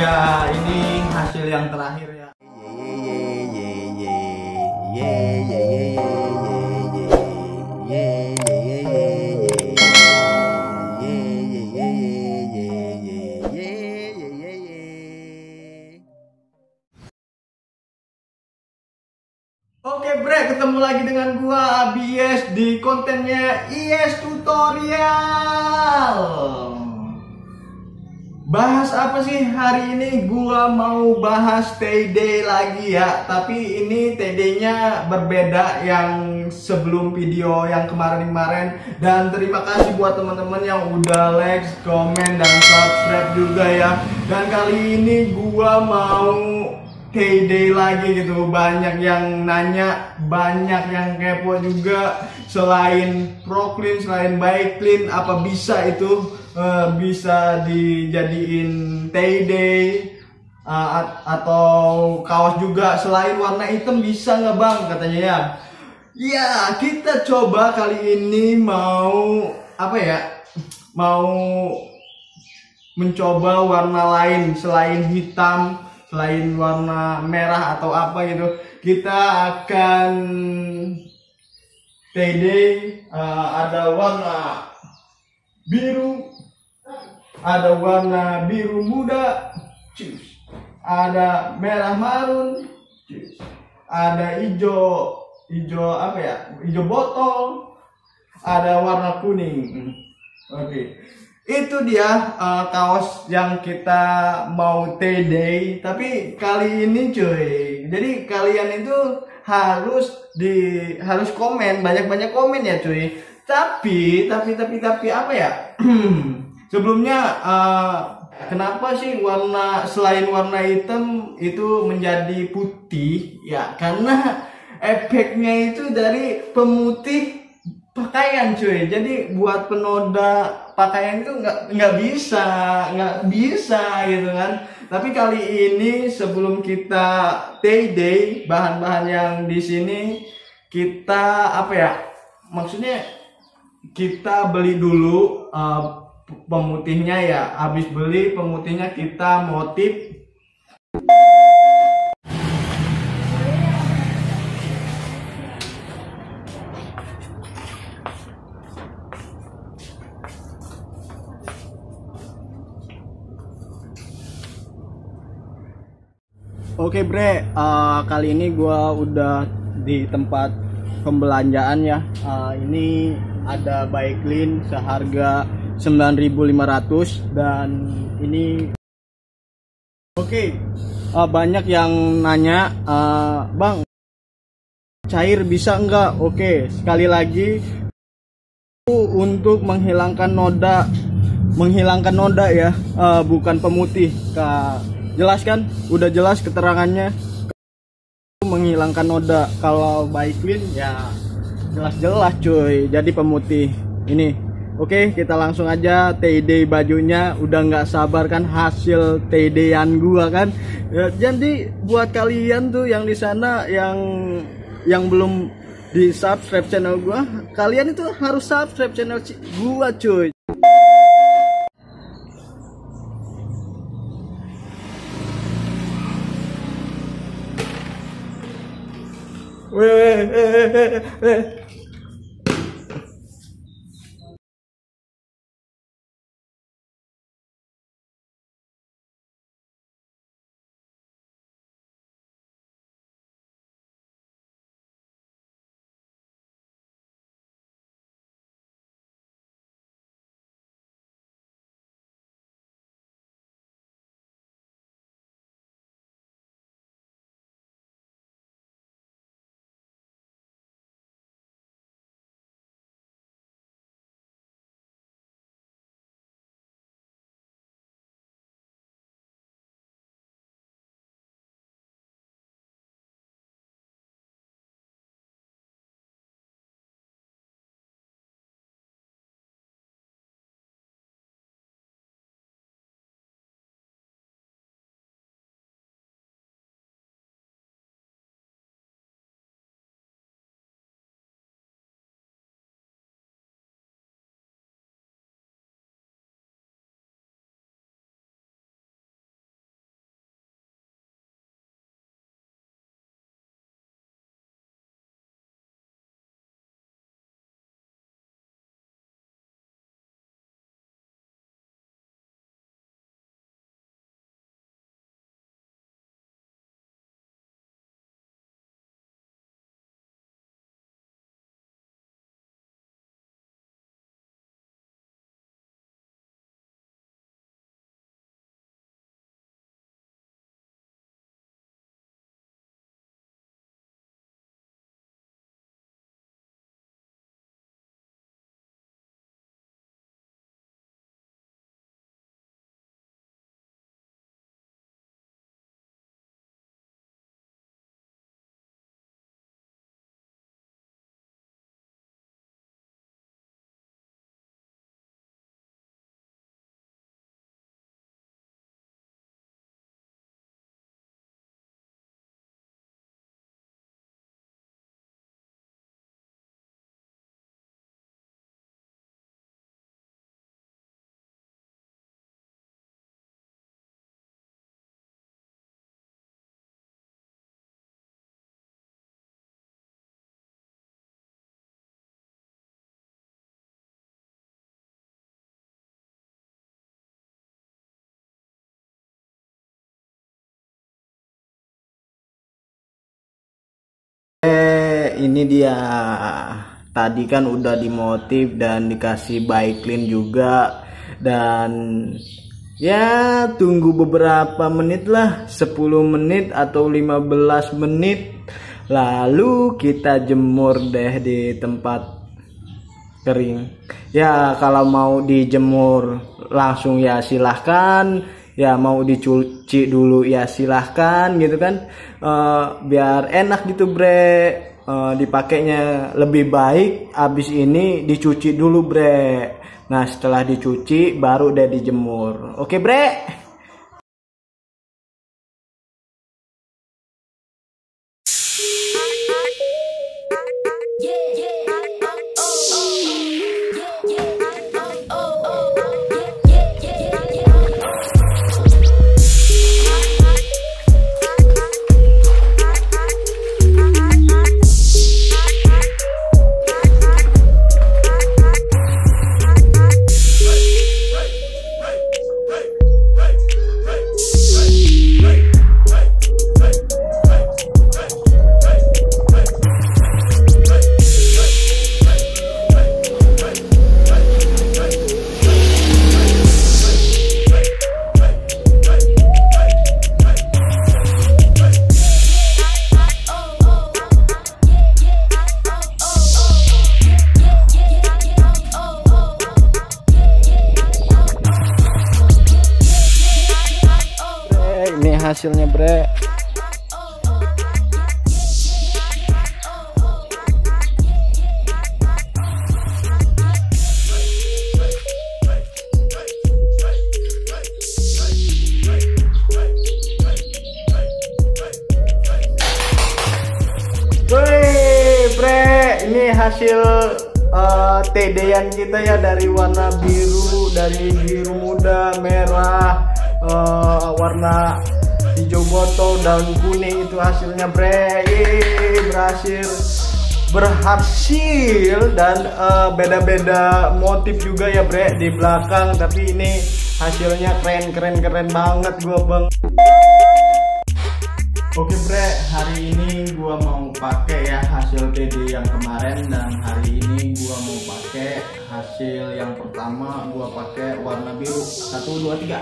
ya, ini hasil yang terakhir ya. Oke bre, ketemu lagi dengan gua Abies di kontennya IS Tutorial. Bahas apa sih hari ini? Gua mau bahas TD lagi ya. Tapi ini TD-nya berbeda yang sebelum video yang kemarin-kemarin. Dan terima kasih buat teman-teman yang udah like, komen, dan subscribe juga ya. Dan kali ini gua mau TD lagi gitu. Banyak yang nanya, banyak yang kepo juga. Selain Proclean, selain Bike-Clean, apa bisa itu bisa dijadiin TD atau kaos juga? Selain warna hitam bisa nggak bang, katanya ya. Ya, kita coba kali ini mau apa ya, mau mencoba warna lain selain hitam, selain warna merah atau apa gitu. Kita akan TD, ada warna biru, ada warna biru muda, ada merah marun, ada hijau apa ya, hijau botol, ada warna kuning. Oke. Itu dia kaos yang kita mau TD. Tapi kali ini cuy, jadi kalian itu harus komen, banyak-banyak komen ya cuy. Tapi apa ya? Sebelumnya kenapa sih selain warna hitam itu menjadi putih? Ya karena efeknya itu dari pemutih pakaian cuy. Jadi buat penoda pakaian itu nggak bisa gitu kan. Tapi kali ini sebelum kita TD bahan-bahan yang di sini, kita apa ya? Maksudnya kita beli dulu pemutihnya ya. Habis beli pemutihnya kita motif. Oke bre, kali ini gua udah di tempat pembelanjaan ya. Ini ada Bike-Clean seharga 9.500 dan ini oke. Banyak yang nanya, bang, cair bisa enggak? Oke, sekali lagi untuk menghilangkan noda ya, bukan pemutih. Jelas kan? Udah jelas keterangannya, menghilangkan noda. Kalau Bike-Clean ya jelas-jelas cuy, jadi pemutih ini. Oke, kita langsung aja TD bajunya. Udah nggak sabar kan hasil TD-an gua kan ya. Jadi buat kalian tuh yang di sana yang belum di subscribe channel gua, kalian itu harus subscribe channel gua cuy. Weh. bre, ini dia. Tadi kan udah dimotif dan dikasih bike clean juga. Dan ya tunggu beberapa menit lah, 10 menit atau 15 menit. Lalu kita jemur deh di tempat kering. Ya kalau mau dijemur langsung ya silahkan. Ya mau dicuci dulu ya silahkan gitu kan. Biar enak gitu bre. Dipakainya lebih baik abis ini dicuci dulu bre. Nah setelah dicuci baru deh dijemur. Oke bre. Ini hasilnya bre. Wih bre, ini hasil TD-an kita ya, dari warna biru, dari biru muda, merah, warna hijau botol, daun kuning, itu hasilnya bre. Berhasil dan beda-beda motif juga ya bre di belakang, tapi ini hasilnya keren banget gua bang. Oke bre, hari ini gua mau pakai ya hasil TD yang kemarin, dan hari ini gua mau pakai hasil yang pertama. Gua pakai warna biru. 1, 2, 3.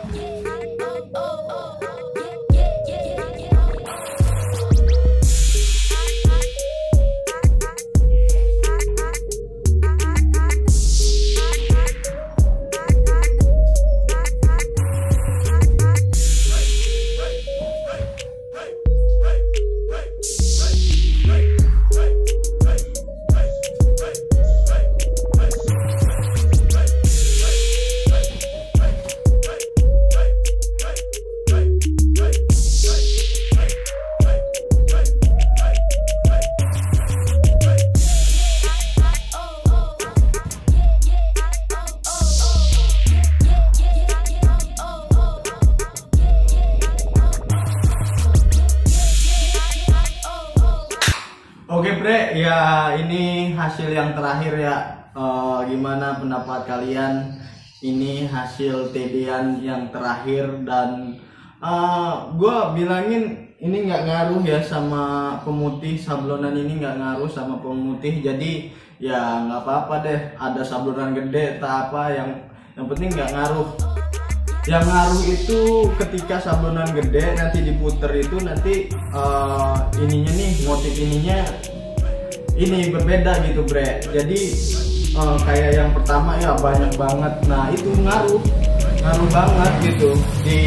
Oke bre, ya ini hasil yang terakhir ya. Gimana pendapat kalian? Ini hasil TD-an yang terakhir, dan gue bilangin ini nggak ngaruh ya sama pemutih. Sablonan ini nggak ngaruh sama pemutih, jadi ya nggak apa-apa deh. Ada sablonan gede tak apa, yang penting nggak ngaruh. Yang ngaruh itu ketika sablonan gede nanti diputer itu nanti ininya nih, motif ininya ini berbeda gitu bre. Jadi kayak yang pertama ya banyak banget. Nah itu ngaruh banget gitu di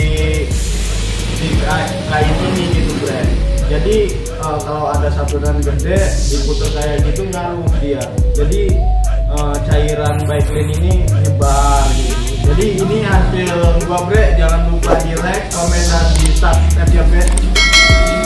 kain ini gitu bre. Jadi kalau ada sablonan gede diputer kayak gitu ngaruh dia. Jadi cairan bike clean ini nyebar gitu. Jadi ini hasil gua bre. Jangan lupa di like, komen, dan di subscribe ya bre.